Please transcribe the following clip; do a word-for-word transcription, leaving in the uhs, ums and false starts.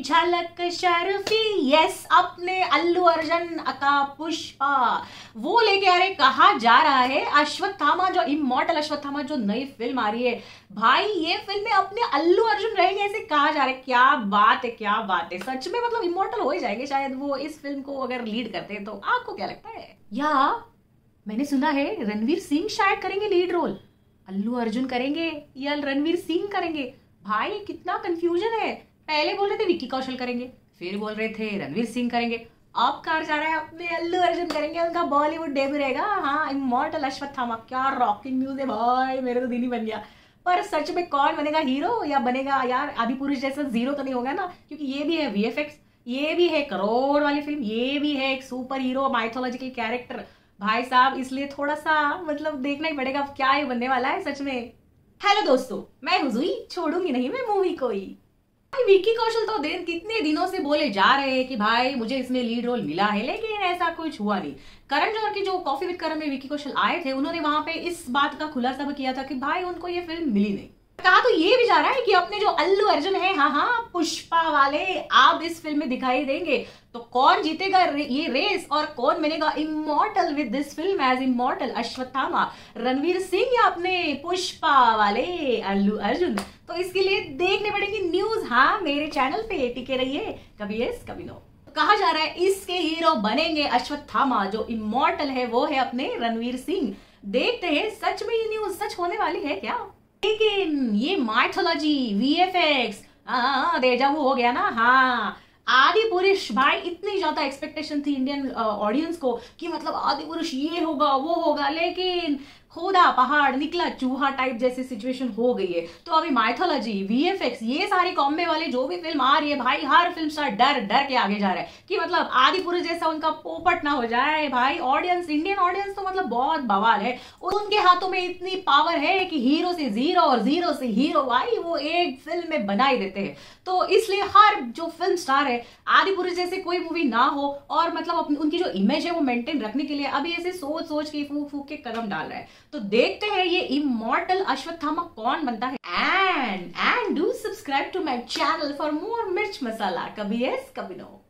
झलक शर्फी, यस अपने अल्लू अर्जुन का पुष्पा वो लेके आ रहे। कहा जा रहा है अश्वत्थामा, जो इमॉर्टल अश्वत्थामा जो नई फिल्म आ रही है भाई, ये फिल्म में अपने अल्लू अर्जुन रहेंगे ऐसे कहा जा रहा है। क्या बात है, क्या बात है, सच में मतलब इमॉर्टल हो ही जाएंगे शायद वो इस फिल्म को अगर लीड करते हैं। तो आपको क्या लगता है? या मैंने सुना है रणवीर सिंह शायद करेंगे लीड रोल, अल्लू अर्जुन करेंगे या रणवीर सिंह करेंगे? भाई कितना कंफ्यूजन है, पहले बोल रहे थे विक्की कौशल करेंगे, फिर बोल रहे थे रणवीर सिंह करेंगे, अब कहा जा रहा है अपने अल्लू अर्जुन करेंगे, उनका बॉलीवुड डेब्यू रहेगा। हाँ, इमॉर्टल अश्वत्थामा, क्या रॉकिंग न्यूज है भाई, मेरे तो दिन ही बन गया। पर सच में कौन बनेगा हीरो, या बनेगा यार आदिपुरुष जैसा जीरो तो नहीं होगा ना, क्योंकि ये भी है वीएफएक्स, ये भी है करोड़ वाली फिल्म, ये भी है एक सुपर हीरो माइथोलॉजिकल कैरेक्टर भाई साहब, इसलिए थोड़ा सा मतलब देखना ही पड़ेगा अब क्या ये बनने वाला है सच में। हेलो दोस्तों, मैं हुजूई, छोड़ूंगी नहीं मैं मूवी कोई। भाई विक्की कौशल तो दिन कितने दिनों से बोले जा रहे हैं कि भाई मुझे इसमें लीड रोल मिला है, लेकिन ऐसा कुछ हुआ नहीं। करण जौहर की जो कॉफी विद करण में विक्की कौशल आए थे, उन्होंने वहां पे इस बात का खुलासा भी किया था कि भाई उनको ये फिल्म मिली नहीं। कहा तो ये भी जा रहा है कि अपने जो अल्लू अर्जुन है, हाँ हाँ पुष्पा वाले, आप इस फिल्म में दिखाई देंगे। तो कौन जीतेगा ये रेस और कौन बनेगा immortal with this film as immortal Ashwatthama, Ranveer Singh या अपने पुष्पा वाले अल्लू अर्जुन? तो इसके लिए देखने पड़ेगी न्यूज। हाँ, मेरे चैनल पे टिके रहिए, कभी यस कभी नो। कहा जा रहा है इसके हीरो बनेंगे अश्वत्थामा, जो इमॉर्टल है वो है अपने रणवीर सिंह। देखते हैं सच में ये न्यूज सच होने वाली है क्या? लेकिन ये माइथोलॉजी वीएफएक्स डेजावू हो गया ना। हाँ, आदिपुरुष भाई इतनी ज्यादा एक्सपेक्टेशन थी इंडियन ऑडियंस को कि मतलब आदिपुरुष ये होगा वो होगा, लेकिन खोदा पहाड़ निकला चूहा टाइप जैसी सिचुएशन हो गई है। तो अभी माइथोलॉजी वीएफएक्स ये सारी कॉम्बे वाले जो भी फिल्म आ रही है भाई, हर फिल्म स्टार डर डर के आगे जा रहा है कि मतलब आदिपुरुष जैसा उनका पोपट ना हो जाए। भाई ऑडियंस, इंडियन ऑडियंस तो मतलब बहुत बवाल है, उनके हाथों में इतनी पावर है कि हीरो से जीरो और जीरो से हीरो भाई वो एक फिल्म में बना ही देते हैं। तो इसलिए हर जो फिल्म स्टार है आदिपुरुष जैसे कोई मूवी ना हो, और मतलब अपनी उनकी जो इमेज है वो मेंटेन रखने के लिए अभी ऐसे सोच सोच के फूक फूक के कदम डाल रहा है। तो देखते हैं ये इमॉर्टल अश्वत्थामा कौन बनता है। And and do subscribe to my channel for more mirch masala, कभी यस कभी नो।